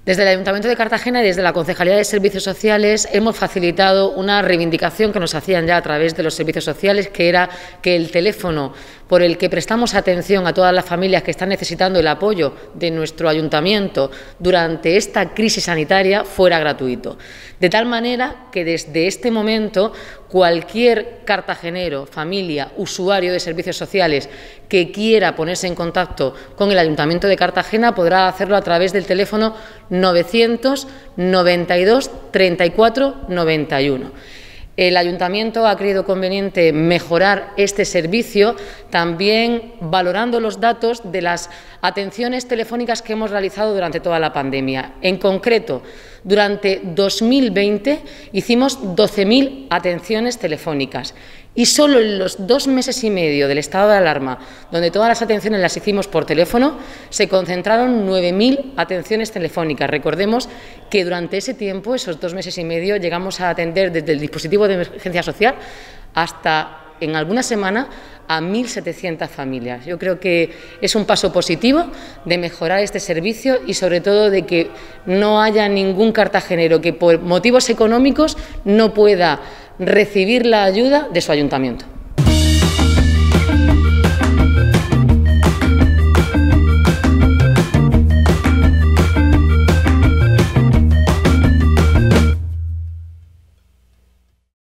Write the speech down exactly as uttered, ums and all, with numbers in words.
Desde el Ayuntamiento de Cartagena y desde la Concejalía de Servicios Sociales hemos facilitado una reivindicación que nos hacían ya a través de los servicios sociales, que era que el teléfono por el que prestamos atención a todas las familias que están necesitando el apoyo de nuestro ayuntamiento durante esta crisis sanitaria fuera gratuito. De tal manera que desde este momento cualquier cartagenero, familia, usuario de servicios sociales que quiera ponerse en contacto con el Ayuntamiento de Cartagena podrá hacerlo a través del teléfono novecientos noventa y dos treinta y cuatro noventa y uno. El Ayuntamiento ha creído conveniente mejorar este servicio, también valorando los datos de las atenciones telefónicas que hemos realizado durante toda la pandemia. En concreto, durante dos mil veinte hicimos doce mil atenciones telefónicas y solo en los dos meses y medio del estado de alarma, donde todas las atenciones las hicimos por teléfono, se concentraron nueve mil atenciones telefónicas. Recordemos que durante ese tiempo, esos dos meses y medio, llegamos a atender desde el dispositivo de emergencia social hasta, en alguna semana, a mil setecientas familias. Yo creo que es un paso positivo de mejorar este servicio y, sobre todo, de que no haya ningún cartagenero que, por motivos económicos, no pueda recibir la ayuda de su ayuntamiento.